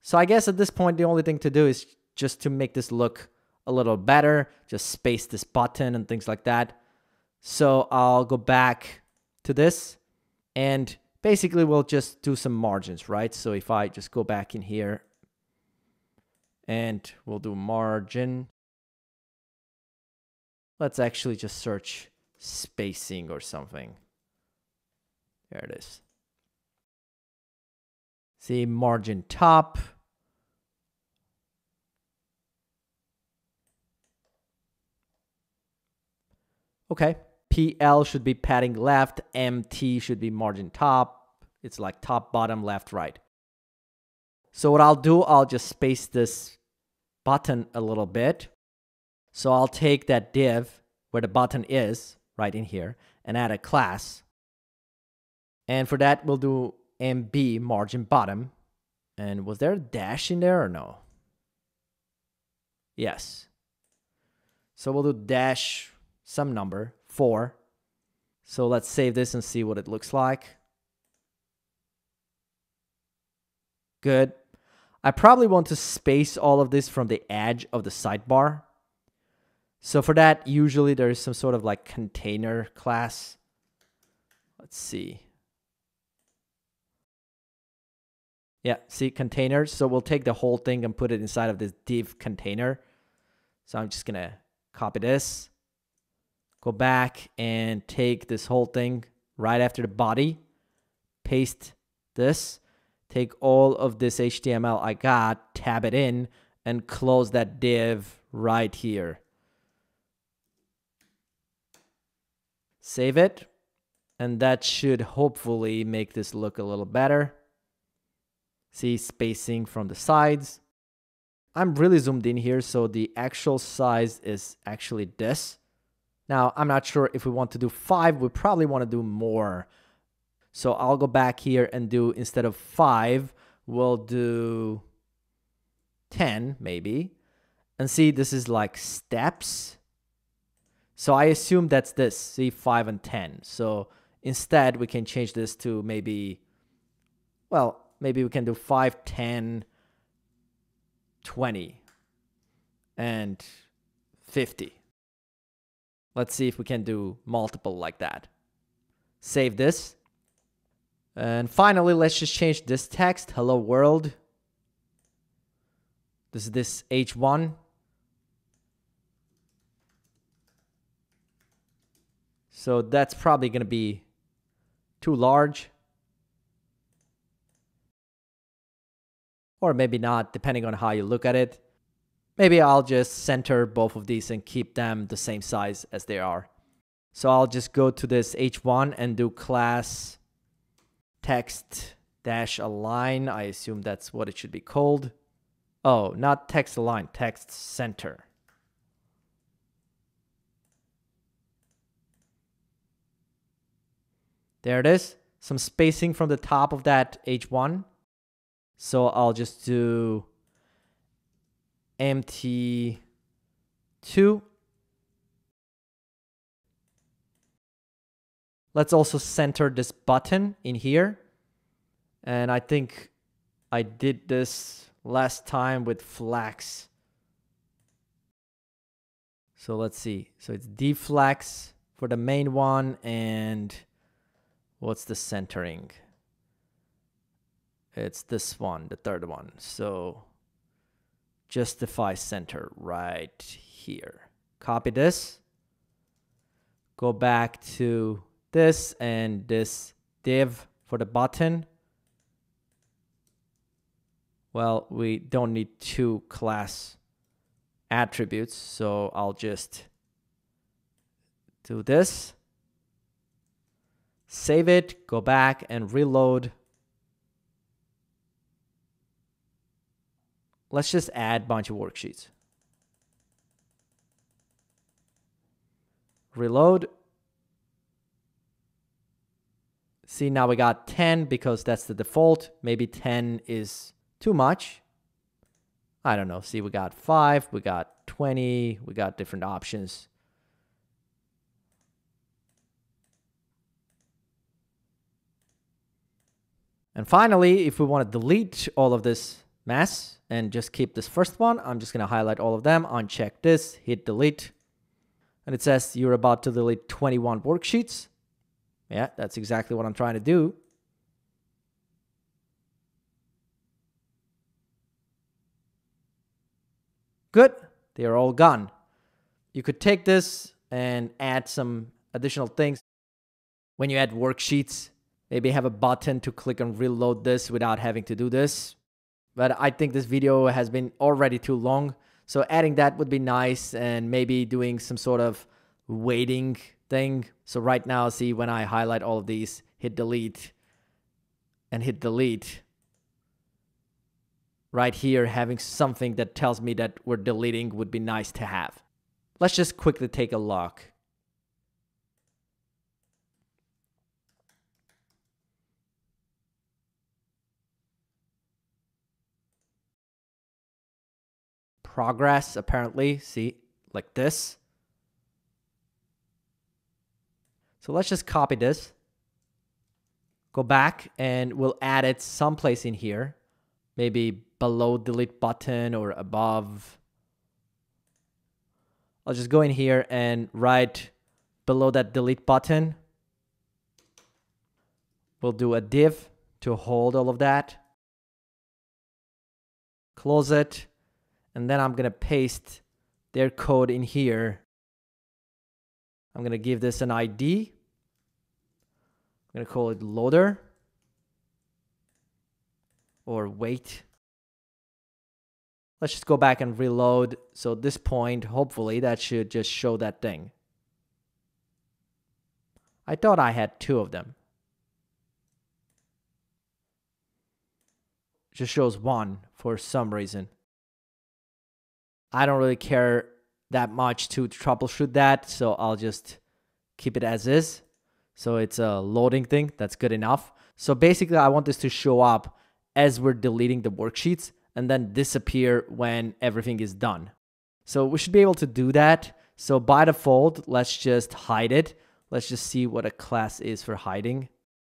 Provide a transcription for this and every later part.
So I guess at this point, the only thing to do is just to make this look a little better, just space this button and things like that. So I'll go back to this and basically we'll just do some margins, right? So if I just go back in here and we'll do margin. Let's actually just search spacing or something. There it is. See, margin top. Okay, PL should be padding left, MT should be margin top. It's like top, bottom, left, right. So what I'll do, I'll just space this button a little bit. So I'll take that div where the button is, right in here, and add a class. And for that, we'll do MB, margin bottom. And was there a dash in there or no? Yes. So we'll do dash some number, 4. So let's save this and see what it looks like. Good. I probably want to space all of this from the edge of the sidebar. So for that, usually there is some sort of like container class. Let's see. Yeah, see, containers. So we'll take the whole thing and put it inside of this div container. So I'm just going to copy this. Go back and take this whole thing right after the body. Paste this. Take all of this HTML I got, tab it in, and close that div right here. Save it. And that should hopefully make this look a little better. See, spacing from the sides. I'm really zoomed in here, so the actual size is actually this. Now, I'm not sure if we want to do 5, we probably want to do more. So I'll go back here and do, instead of 5, we'll do 10 maybe. And see, this is like steps. So I assume that's this, see, 5 and 10. So instead, we can change this to maybe, well, maybe we can do 5, 10, 20, and 50. Let's see if we can do multiple like that. Save this. And finally, let's just change this text. Hello world. This is this H1. So that's probably going to be too large. Or maybe not, depending on how you look at it. Maybe I'll just center both of these and keep them the same size as they are. So I'll just go to this H1 and do class text dash align. I assume that's what it should be called. Oh, not text align, text center. There it is. Some spacing from the top of that H1. So I'll just do MT2. Let's also center this button in here. And I think I did this last time with flex. So let's see. So it's deflex for the main one. And what's the centering? It's this one, the third one. So justify center right here. Copy this. Go back to this and this div for the button. Well, we don't need 2 class attributes, so I'll just do this. Save it, go back and reload. Let's just add a bunch of worksheets. Reload. See, now we got 10 because that's the default. Maybe 10 is too much. I don't know. See, we got 5, we got 20, we got different options. And finally, if we want to delete all of this mess and just keep this first one. I'm just going to highlight all of them, uncheck this, hit delete. And it says you're about to delete 21 worksheets. Yeah, that's exactly what I'm trying to do. Good. They are all gone. You could take this and add some additional things. When you add worksheets, maybe have a button to click and reload this without having to do this. But I think this video has been already too long. So adding that would be nice, and maybe doing some sort of waiting thing. So right now, see, when I highlight all of these, hit delete and hit delete. Right here, having something that tells me that we're deleting would be nice to have. Let's just quickly take a look. Progress, apparently, see, like this. So let's just copy this. Go back and we'll add it someplace in here. Maybe below delete button or above. I'll just go in here and write below that delete button. We'll do a div to hold all of that. Close it. And then I'm going to paste their code in here. I'm going to give this an ID. I'm going to call it loader or wait. Let's just go back and reload. So at this point, hopefully that should just show that thing. I thought I had two of them. It just shows one for some reason. I don't really care that much to troubleshoot that, so I'll just keep it as is. So it's a loading thing. That's good enough. So basically, I want this to show up as we're deleting the worksheets and then disappear when everything is done. So we should be able to do that. So by default, let's just hide it. Let's just see what a class is for hiding.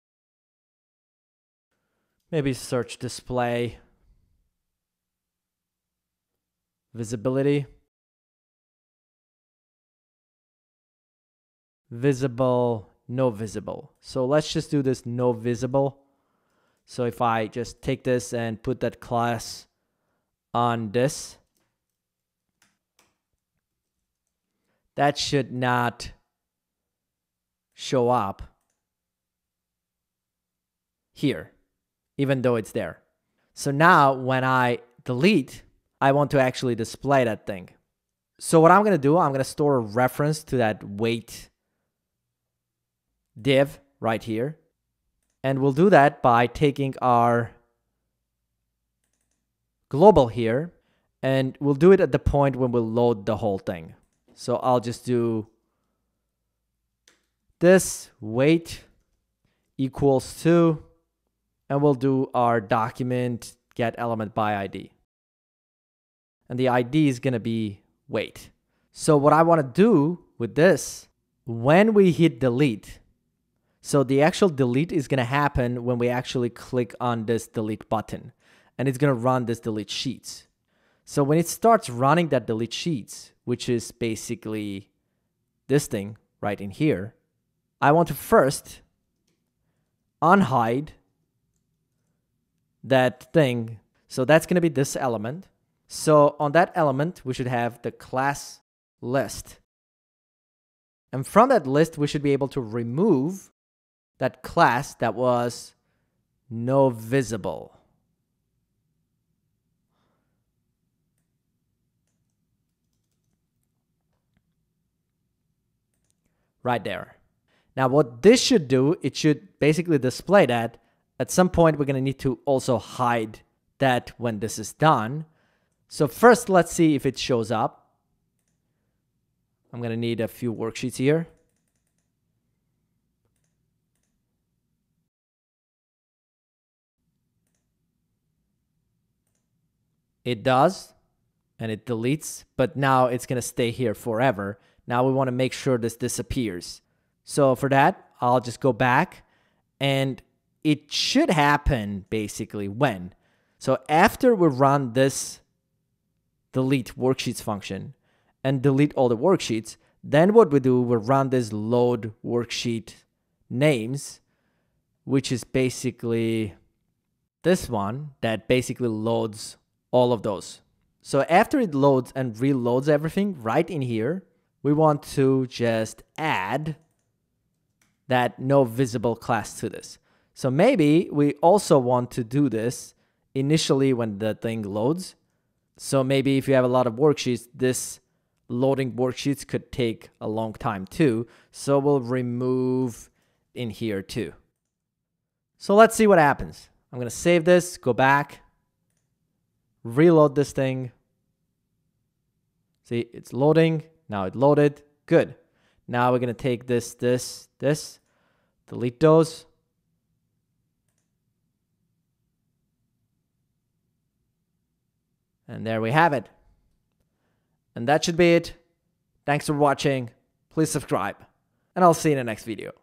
Maybe search display. Visibility. Visible, no visible. So let's just do this no visible. So if I just take this and put that class on this, that should not show up here, even though it's there. So now when I delete, I want to actually display that thing. So what I'm going to do, I'm going to store a reference to that wait div right here. And we'll do that by taking our global here, and we'll do it at the point when we'll load the whole thing. So I'll just do this wait equals to, and we'll do our document get element by ID. And the ID is going to be wait. So what I want to do with this, when we hit delete, so the actual delete is going to happen when we actually click on this delete button, and it's going to run this delete sheets. So when it starts running that delete sheets, which is basically this thing right in here, I want to first unhide that thing. So that's going to be this element. So on that element, we should have the class list. And from that list, we should be able to remove that class that was no visible. Right there. Now what this should do, it should basically display that. At some point, we're going to need to also hide that when this is done. So first, let's see if it shows up. I'm going to need a few worksheets here. It does, and it deletes, but now it's going to stay here forever. Now we want to make sure this disappears. So for that, I'll just go back, and it should happen basically when. So after we run this delete worksheets function and delete all the worksheets, then what we do, we run this load worksheet names, which is basically this one that basically loads all of those. So after it loads and reloads everything right in here, we want to just add that no visible class to this. So maybe we also want to do this initially when the thing loads. So maybe if you have a lot of worksheets, this loading worksheets could take a long time too. So we'll remove in here too. So let's see what happens. I'm going to save this, go back, reload this thing. See, it's loading. Now it loaded. Good. Now we're going to take this, delete those. And there we have it. And that should be it. Thanks for watching. Please subscribe. And I'll see you in the next video.